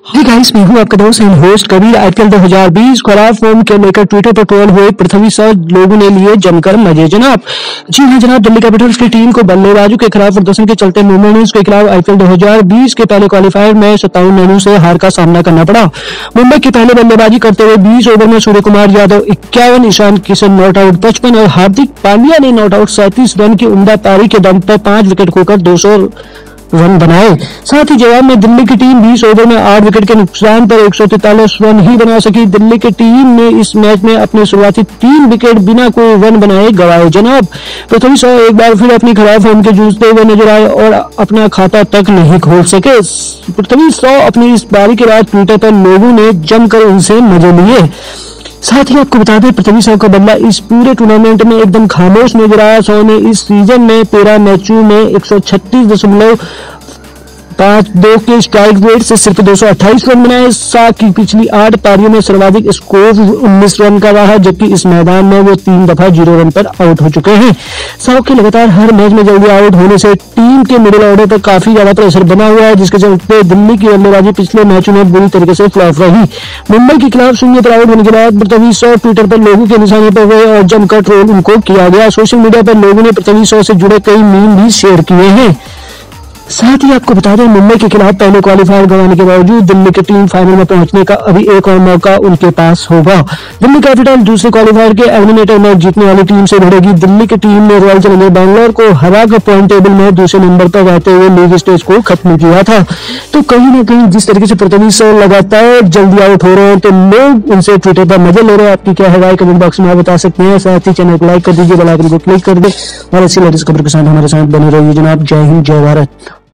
Hi guys, मैं हूं आपका दोस्त एंड होस्ट कबीर। आईपीएल 2020 खराब फॉर्म के लेकर ट्विटर पर ट्रोल हुए पृथ्वी शॉ लोगों ने लिए जमकर मजे जनाब। जी हां जनाब, दिल्ली कैपिटल्स की टीम को बल्लेबाजों के खिलाफ प्रदर्शन के चलते मुंबई इंडियंस के खिलाफ आईपीएल 2020 के पहले क्वालिफायर में 57 रनों से हार का सामना करना पड़ा। मुंबई की पहले बल्लेबाजी करते हुए 20 ओवर में Suryakumar Yadav 51, Ishan Kishan not out 55 और हार्दिक पांड्या ने नॉट आउट 37 रन की उम्दा पारी के दम पर 5 विकेट खोकर 200 रन बनाए। साथ ही जवाब में दिल्ली की टीम 20 ओवर में 8 विकेट के नुकसान पर 143 रन ही बना सकी। दिल्ली की टीम ने इस मैच में अपने शुरुआती 3 विकेट बिना कोई रन बनाए गंवाए जनाब। पृथ्वी शॉ एक बार फिर अपनी खराब फॉर्म के जूझते हुए नजर आए और अपना खाता तक नहीं खोल सके। पृथ्वी शॉ अपनी इस पारी के बाद ट्विटर पर लोगों ने जमकर उनसे मजे लिए। साथ ही आपको बता दें, पृथ्वी शॉ का बल्ला इस पूरे टूर्नामेंट में एकदम खामोश नजर आया। शॉ ने इस सीजन में 13 मैचों में 136.52 के स्ट्राइक रेट से सिर्फ 228 रन बनाए। शॉ की पिछली 8 पारियों में सर्वाधिक स्कोर 19 रन का रहा, जबकि इस मैदान में वो 3 दफा 0 रन पर आउट हो चुके हैं। शॉ के लगातार हर मैच में जल्दी आउट होने से टीम के मिडिल ऑर्डर पर काफी ज्यादा प्रेशर बना हुआ है, जिसके चलते दिल्ली की बल्लेबाजी पिछले मैचों में बुरी तरीके से फ्लॉप रही। मुंबई के खिलाफ 0 पर आउट होने के बाद पृथ्वी शॉ ट्विटर पर लोगों के निशाने पर गए और जमकर ट्रोल उनको किया गया। सोशल मीडिया पर लोगों ने पृथ्वी शॉ से जुड़े कई मीम भी शेयर किए हैं। साथ ही आपको बता दें, मुंबई के खिलाफ पहले क्वालिफायर गंवाने के बावजूद दिल्ली की टीम फाइनल में पहुंचने का अभी एक और मौका उनके पास होगा। दिल्ली कैपिटल दूसरे क्वालिफायर के एलिमिनेटर मैच जीतने वाली टीम से भिड़ेगी। दिल्ली की टीम ने रॉयल चैलेंजर्स बैंगलोर को हराकर पॉइंट टेबल में दूसरे नंबर पर रहते हुए लीग स्टेज को खत्म किया था। तो कहीं ना कहीं जिस तरीके से पृथ्वी शॉ लगातार जल्दी आउट हो रहे हैं, तो लोग उनसे ट्विटर पर मजे ले रहे हैं। आपकी क्या है राय, कमेंट बॉक्स में आप बता सकते हैं। साथ ही चैनल को लाइक कर दीजिए, बेल आइकन को क्लिक कर दे और ऐसी लेटेस्ट खबर के साथ हमारे साथ बने रहिए जनाब। जय हिंद, जय भारत।